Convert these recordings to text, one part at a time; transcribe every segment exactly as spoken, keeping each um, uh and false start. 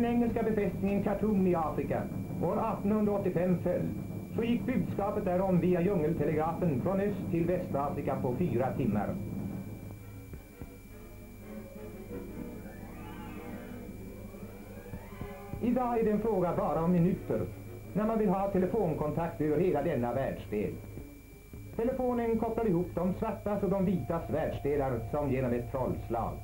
den engelska befästningen Khartoum i Afrika år artonhundraåttiofem föll, så gick budskapet därom via djungeltelegrafen från öst till Västafrika på fyra timmar. Idag är det en fråga bara om minuter när man vill ha telefonkontakt över hela denna världsdel. Telefonen kopplar ihop de svartas och de vitas världsdelar som genom ett trollslag.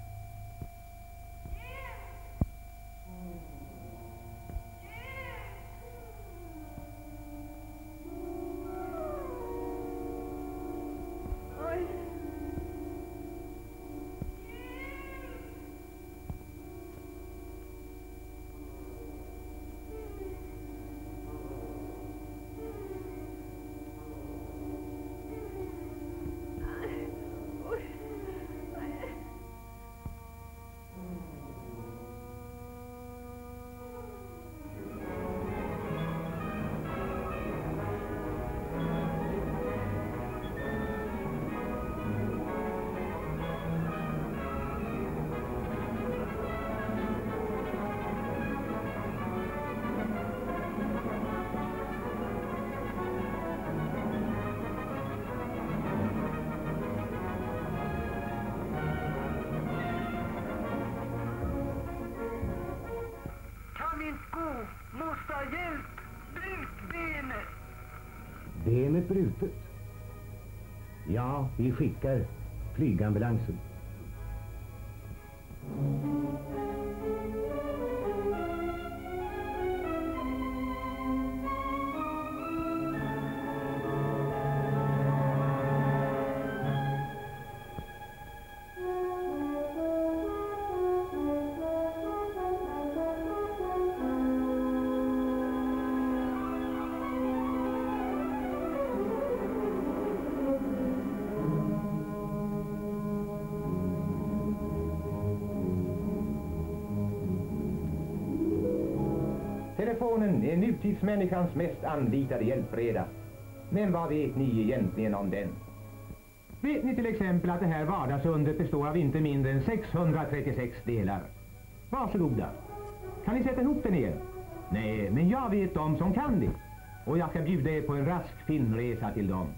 Benet brutet. Ja, vi skickar flygambulansen. Telefonen är nutidsmänniskans mest anlitade hjälpreda. Men vad vet ni egentligen om den? Vet ni till exempel att det här vardagsundret består av inte mindre än sexhundratrettiosex delar? Varsågoda. Kan ni sätta ihop den igen? Nej, men jag vet de som kan det. Och jag ska bjuda er på en rask filmresa till dem.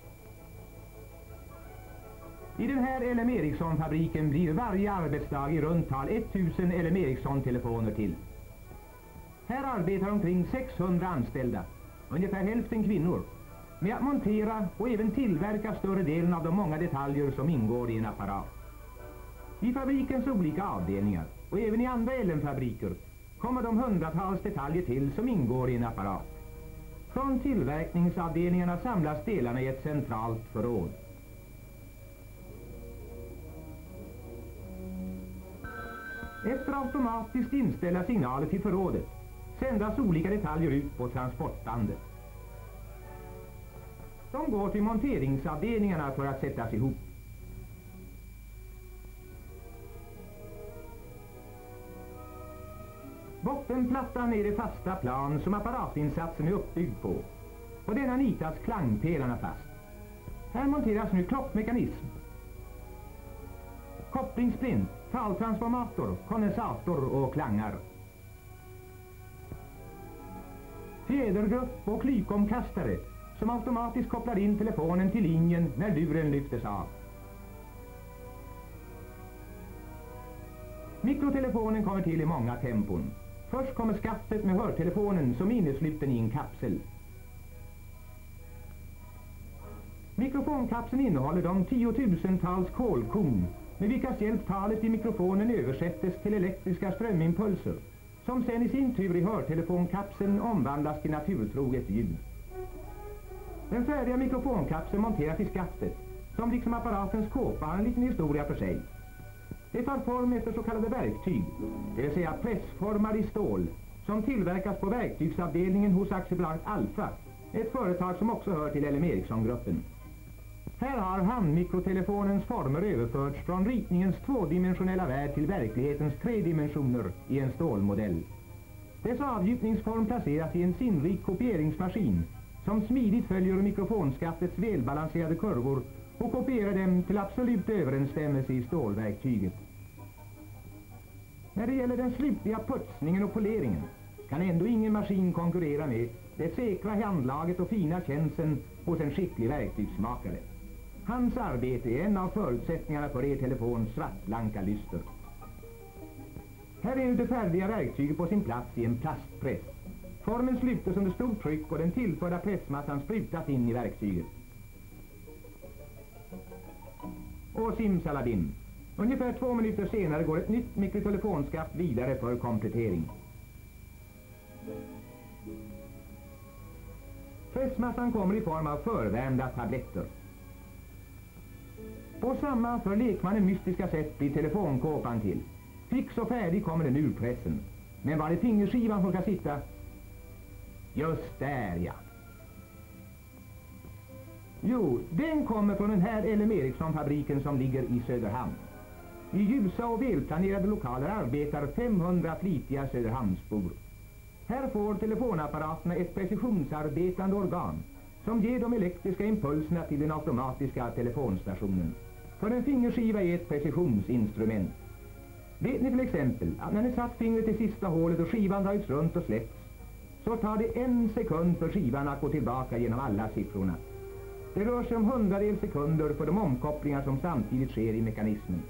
I den här L M Ericsson-fabriken blir varje arbetsdag i runt tal tusen L M Ericsson-telefoner till. Här arbetar omkring sexhundra anställda, ungefär hälften kvinnor, med att montera och även tillverka större delen av de många detaljer som ingår i en apparat. I fabrikens olika avdelningar och även i andra L M-fabriker kommer de hundratals detaljer till som ingår i en apparat. Från tillverkningsavdelningarna samlas delarna i ett centralt förråd. Efter automatiskt inställa signaler till förrådet sändas olika detaljer ut på transportbandet. De går till monteringsavdelningarna för att sättas ihop. Bottenplattan är det fasta plan som apparatinsatsen är uppbyggd på. På denna nitas klangpelarna fast. Här monteras nu klockmekanism, kopplingsplint, taltransformator, kondensator och klangar. Fjädergrupp och klykomkastare som automatiskt kopplar in telefonen till linjen när luren lyftes av. Mikrotelefonen kommer till i många tempon. Först kommer skaftet med hörtelefonen som är innesluten i en kapsel. Mikrofonkapseln innehåller de tiotusentals kolkorn med vilkas hjälp talet i mikrofonen översättes till elektriska strömimpulser som sen i sin tur i hörtelefonkapseln omvandlas till naturtroget ljud. Den färdiga mikrofonkapseln monteras i skaftet som liksom apparatens kåpa har en liten historia för sig. Det tar form efter så kallade verktyg, det vill säga pressformar i stål, som tillverkas på verktygsavdelningen hos aktiebolaget Alfa, ett företag som också hör till L M Ericsson-gruppen. Här har handmikrotelefonens former överförts från ritningens tvådimensionella värld till verklighetens tre dimensioner i en stålmodell. Dess avdjupningsform placeras i en sinnrik kopieringsmaskin som smidigt följer mikrofonskaftets välbalanserade kurvor och kopierar dem till absolut överensstämmelse i stålverktyget. När det gäller den slutliga putsningen och poleringen kan ändå ingen maskin konkurrera med det säkra handlaget och fina känslan hos en skicklig verktygsmakare. Hans arbete är en av förutsättningarna för er telefons svartblanka lyster. Här är nu det färdiga verktyget på sin plats i en plastpress. Formen slutas under stort tryck och den tillförda pressmassan sprutas in i verktyget. Och simsalabim! Ungefär två minuter senare går ett nytt mikrotelefonskaft vidare för komplettering. Pressmassan kommer i form av förvärmda tabletter. På samma för lekmannen mystiska sätt blir telefonkåpan till. Fix och färdig kommer den ur pressen. Men var det fingerskivan som ska sitta? Just där, ja. Jo, den kommer från den här L M Ericsson-fabriken som ligger i Söderhamn. I ljusa och välplanerade lokaler arbetar femhundra flitiga Söderhamnsbor. Här får telefonapparaterna ett precisionsarbetande organ som ger de elektriska impulserna till den automatiska telefonstationen. För en fingerskiva är ett precisionsinstrument. Vet ni till exempel att när ni satt fingret i sista hålet och skivan dragits runt och släppts, så tar det en sekund för skivan att gå tillbaka genom alla siffrorna. Det rör sig om hundradels sekunder för de omkopplingar som samtidigt sker i mekanismen.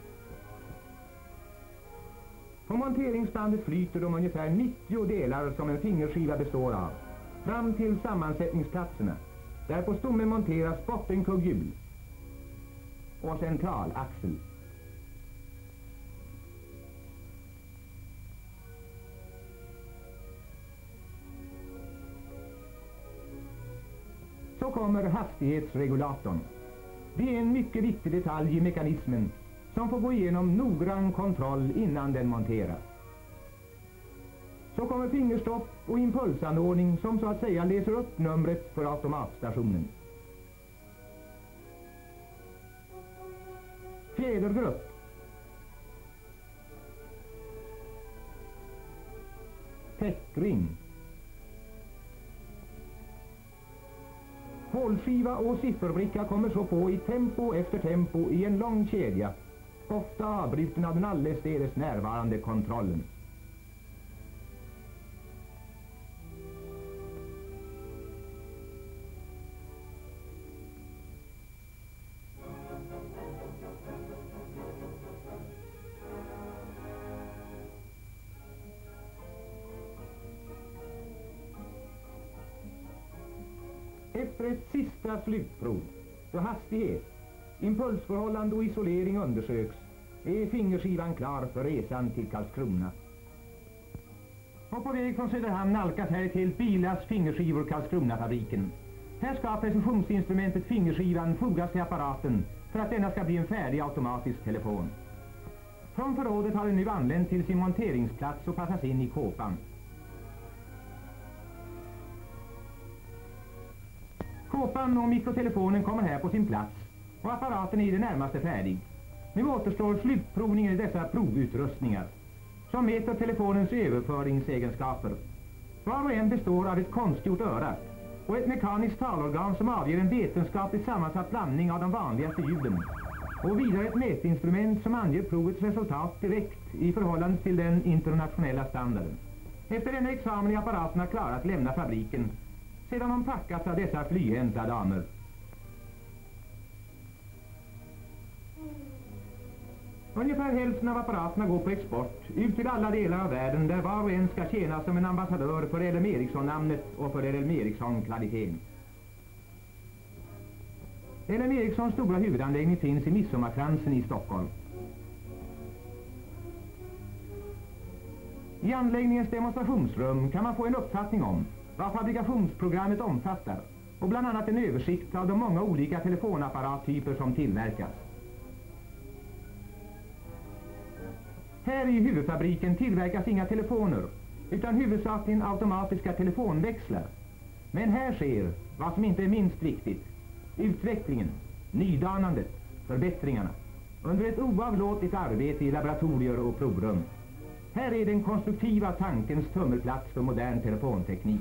På monteringsbandet flyter de ungefär nittio delar som en fingerskiva består av, fram till sammansättningsplatserna, där på stommen monteras bottenkugghjul och centralaxel. Så kommer hastighetsregulatorn. Det är en mycket viktig detalj i mekanismen som får gå igenom noggrann kontroll innan den monteras. Så kommer fingerstopp och impulsanordning som så att säga läser upp numret för automatstationen. Fjädergrupp. Täckring. Hålskiva och sifferbricka kommer så på i tempo efter tempo i en lång kedja, ofta avbruten av den allestädes närvarande kontrollen. Efter ett sista slutprov, då hastighet, impulsförhållande och isolering undersöks, är fingerskivan klar för resan till Karlskrona. Och på väg från Söderhamn nalkas här till Bilas fingerskivor Karlskronafabriken. Här ska precisionsinstrumentet fingerskivan fogas till apparaten för att denna ska bli en färdig automatisk telefon. Från förrådet har den nu anlänt till sin monteringsplats och passas in i kåpan. Kåpan och mikrotelefonen kommer här på sin plats och apparaten är i det närmaste färdig. Nu återstår slutprovningen i dessa provutrustningar som mäter telefonens överföringsegenskaper. Var och en består av ett konstgjort öra och ett mekaniskt talorgan som avger en vetenskapligt sammansatt blandning av de vanligaste ljuden. Och vidare ett mätinstrument som anger provets resultat direkt i förhållande till den internationella standarden. Efter denna examen är apparaterna klara att lämna fabriken sedan de packats av dessa flyhänta damer. Ungefär hälften av apparaterna går på export ut till alla delar av världen där var och en ska tjäna som en ambassadör för L M Ericsson-namnet och för L M Ericsson-kvaliteten. L M Ericssons stora huvudanläggning finns i Midsommarkransen i Stockholm. I anläggningens demonstrationsrum kan man få en uppfattning om vad fabrikationsprogrammet omfattar och bland annat en översikt av de många olika telefonapparattyper som tillverkas. Här i huvudfabriken tillverkas inga telefoner utan huvudsakligen automatiska telefonväxlar. Men här sker vad som inte är minst viktigt: utvecklingen, nydanandet, förbättringarna under ett oavlåtligt arbete i laboratorier och provrum. Här är den konstruktiva tankens tummelplats för modern telefonteknik.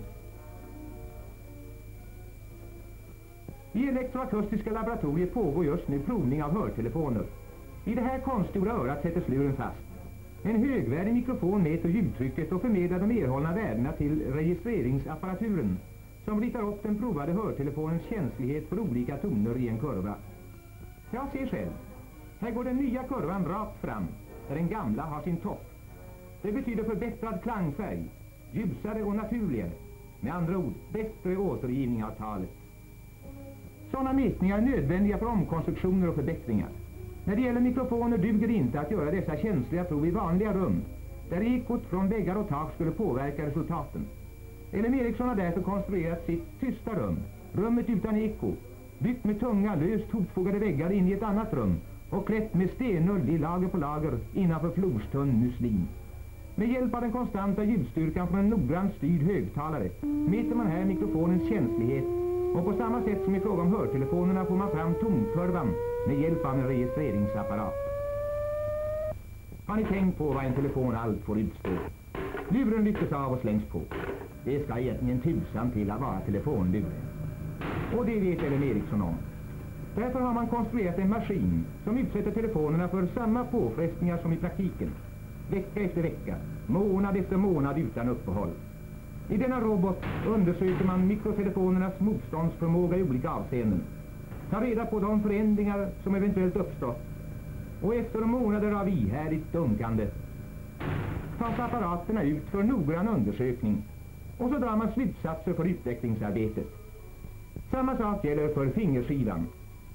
I elektroakustiska laboratoriet pågår just nu provning av hörtelefoner. I det här konstgjorda örat sätter sluren fast. En högvärdig mikrofon mäter ljudtrycket och förmedlar de erhållna värdena till registreringsapparaturen, som ritar upp den provade hörtelefonens känslighet för olika toner i en kurva. Jag ser själv. Här går den nya kurvan rakt fram, där den gamla har sin topp. Det betyder förbättrad klangfärg, ljusare och naturligare. Med andra ord, bättre återgivning av talet. Sådana mätningar är nödvändiga för omkonstruktioner och förbättringar. När det gäller mikrofoner duger det inte att göra dessa känsliga prov i vanliga rum, där ekot från väggar och tak skulle påverka resultaten. L M Ericsson har därför konstruerat sitt tysta rum, rummet utan eko, byggt med tunga, löst hopfogade väggar in i ett annat rum och klätt med stenull i lager på lager innanför florstunn muslin. Med hjälp av den konstanta ljudstyrkan från en noggrant styrd högtalare mäter man här mikrofonens känslighet, och på samma sätt som i fråga om hörtelefonerna får man fram tonkurvan med hjälp av en registreringsapparat. Har ni tänkt på vad en telefon allt får utstå? Luren lyftes av och slängs på. Det ska egentligen tusan till att vara telefonlur. Och det vet L M Ericsson om. Därför har man konstruerat en maskin som utsätter telefonerna för samma påfrestningar som i praktiken. Vecka efter vecka, månad efter månad utan uppehåll. I denna robot undersöker man mikrotelefonernas motståndsförmåga i olika avseenden. Tar reda på de förändringar som eventuellt uppstått. Och efter månader av ihärdigt dunkande tas apparaterna ut för noggrann undersökning. Och så drar man slutsatser för utvecklingsarbetet. Samma sak gäller för fingerskivan.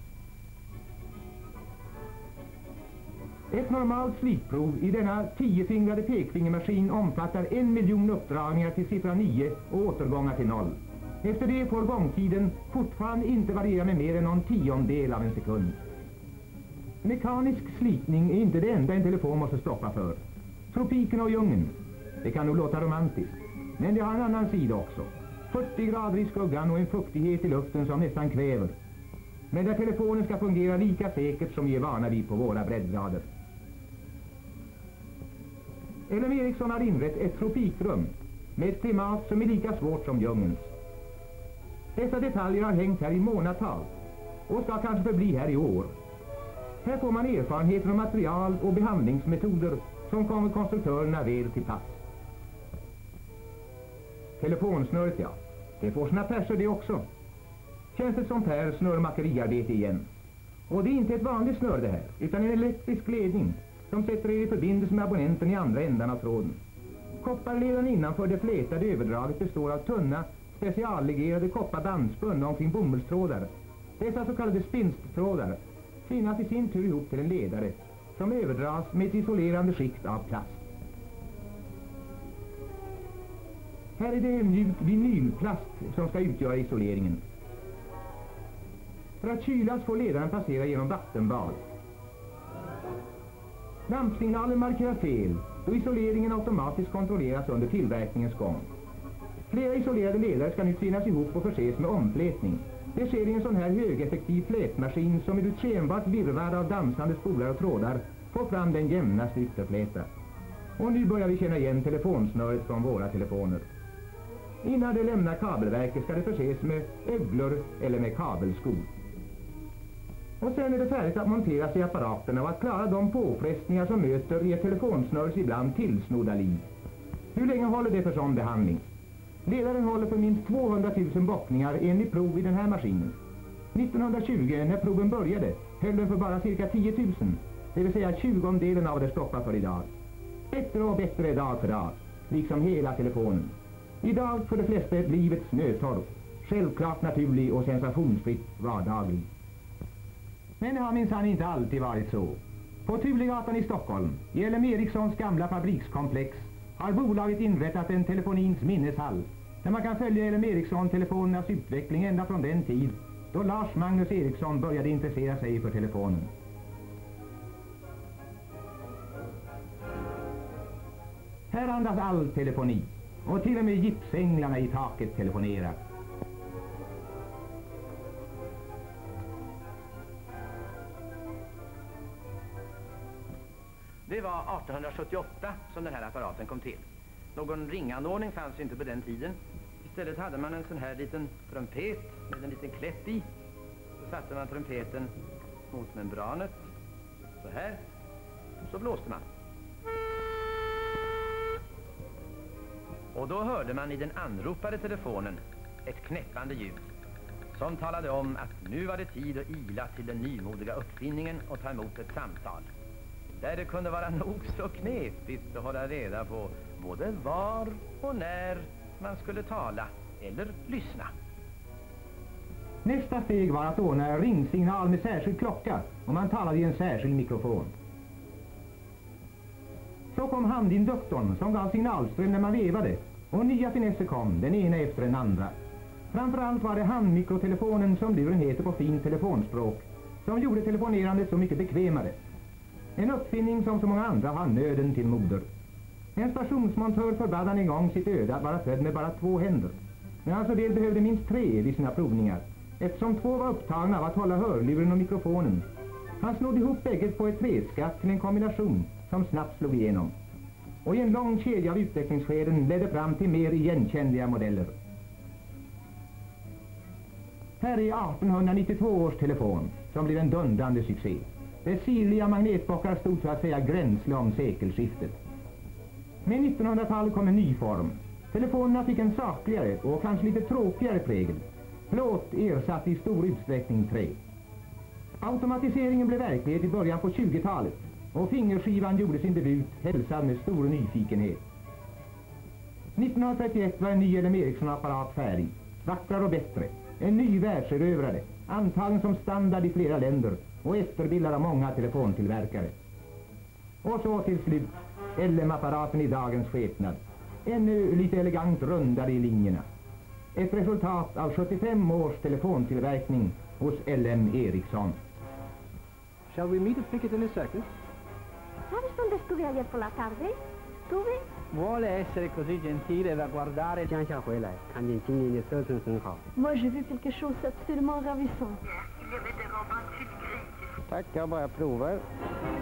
Ett normalt slitprov i denna tiofingrade pekfingermaskin omfattar en miljon uppdragningar till siffra nio och återgångar till noll. Efter det får gångtiden fortfarande inte variera med mer än någon tiondel av en sekund. Mekanisk slitning är inte det enda en telefon måste stoppa för. Tropiken och djungeln, det kan nog låta romantiskt, men det har en annan sida också. fyrtio grader i skuggan och en fuktighet i luften som nästan kväver. Men där telefonen ska fungera lika säkert som vi är vana vid på våra breddgrader. L M Ericsson har inrett ett tropikrum med ett klimat som är lika svårt som djungelns. Dessa detaljer har hängt här i månadtal och ska kanske förbli här i år. Här får man erfarenheter om material och behandlingsmetoder som kommer konstruktörerna väl till pass. Telefonsnöret, ja. Det får sina perser det också. Känns det som här snörmakeriarbete igen. Och det är inte ett vanligt snör det här, utan en elektrisk ledning som sätter er i förbindelse med abonnenten i andra ändan av tråden. Kopparledaren innanför det flätade överdraget består av tunna, speciallegerade kopparbandspund omkring bomullstrådar. Dessa så kallade spinsttrådar tvinnas i sin tur ihop till en ledare som överdras med ett isolerande skikt av plast. Här är det mjuk vinylplast som ska utgöra isoleringen. För att kylas får ledaren passera genom vattenbad. Lampsignalen markerar fel, då isoleringen automatiskt kontrolleras under tillverkningens gång. Flera isolerade ledare ska nu tvinnas ihop och förses med omflätning. Det sker i en sån här högeffektiv flätmaskin som med ett skenbart virrvarr av dansande spolar och trådar får fram den jämnaste ytterfläta. Och nu börjar vi känna igen telefonsnöret från våra telefoner. Innan det lämnar kabelverket ska det förses med öglor eller med kabelskor. Och sen är det färdigt att monteras i apparaterna och att klara de påfrestningar som möter i ett telefonsnörs ibland tillsnodda liv. Hur länge håller det för sån behandling? Ledaren håller för minst tvåhundratusen bockningar enligt prov i den här maskinen. nittonhundratjugo, när proven började, höll den för bara cirka tio tusen, det vill säga tjugondelen av det stoppar för idag. Bättre och bättre dag för dag, liksom hela telefonen. Idag för de flesta ett livets nödtorp, självklart naturlig och sensationsfritt vardaglig. Men det har minsann inte alltid varit så. På Tulegatan i Stockholm, i L M Ericssons gamla fabrikskomplex, har bolaget inrättat en telefonins minneshall, där man kan följa L M Ericsson-telefonernas utveckling ända från den tid då Lars Magnus Ericsson började intressera sig för telefonen. Här andas all telefoni, och till och med gipsänglarna i taket telefonerar. Det var artonhundrasjuttioåtta som den här apparaten kom till. Någon ringanordning fanns inte på den tiden. Istället hade man en sån här liten trumpet med en liten klätt i. Så satte man trumpeten mot membranet. Så här. Så blåste man. Och då hörde man i den anropade telefonen ett knäppande ljud som talade om att nu var det tid att ila till den nymodiga uppfinningen och ta emot ett samtal. Där det kunde vara nog så knepigt att hålla reda på både var och när man skulle tala eller lyssna. Nästa steg var att ordna en ringsignal med särskild klocka och man talade i en särskild mikrofon. Så kom handinduktorn som gav signalström när man vevade och nya finesser kom, den ena efter den andra. Framförallt var det handmikrotelefonen, som luren heter på fint telefonspråk, som gjorde telefonerandet så mycket bekvämare. En uppfinning som så många andra har nöden till moder. En stationsmontör förbad han en gång sitt öde att vara född med bara två händer. Men han så väl behövde minst tre vid sina provningar, eftersom två var upptagna av att hålla hörluren och mikrofonen. Han snodde ihop bägge på ett träskaft till en kombination som snabbt slog igenom. Och i en lång kedja av utvecklingsskeden ledde fram till mer igenkännliga modeller. Här är artonhundranittiotvå års telefon som blev en dundrande succé. Dess sirliga magnetbockar stod så att säga gränsle om sekelskiftet. Med nittonhundratalet kom en ny form. Telefonerna fick en sakligare och kanske lite tråkigare prägel. Plåt ersatte i stor utsträckning trä. Automatiseringen blev verklighet i början på tjugotalet och fingerskivan gjorde sin debut, hälsad med stor nyfikenhet. nittonhundratrettioett var en ny L M Ericsson-apparat färdig, vackrare och bättre. En ny världserövrare, antagen som standard i flera länder och efterbildad av många telefontillverkare. Och så till slut L M-apparaten i dagens skepnad. Ännu lite elegant rundare i linjerna. Ett resultat av sjuttiofem års telefontillverkning hos L M Ericsson. Shall we meet at Piccadilly Circus? ¿Sabes dónde estuve ayer por la tarde? Estuve... Vuole essere così gentile da guardare Jiang Xiaohuilai, kan jin jin de se zhen hao. Moi, j'ai vu quelque chose d'absolument ravissant. Il y avait des robins de fil gris. Tack, jag bara provar.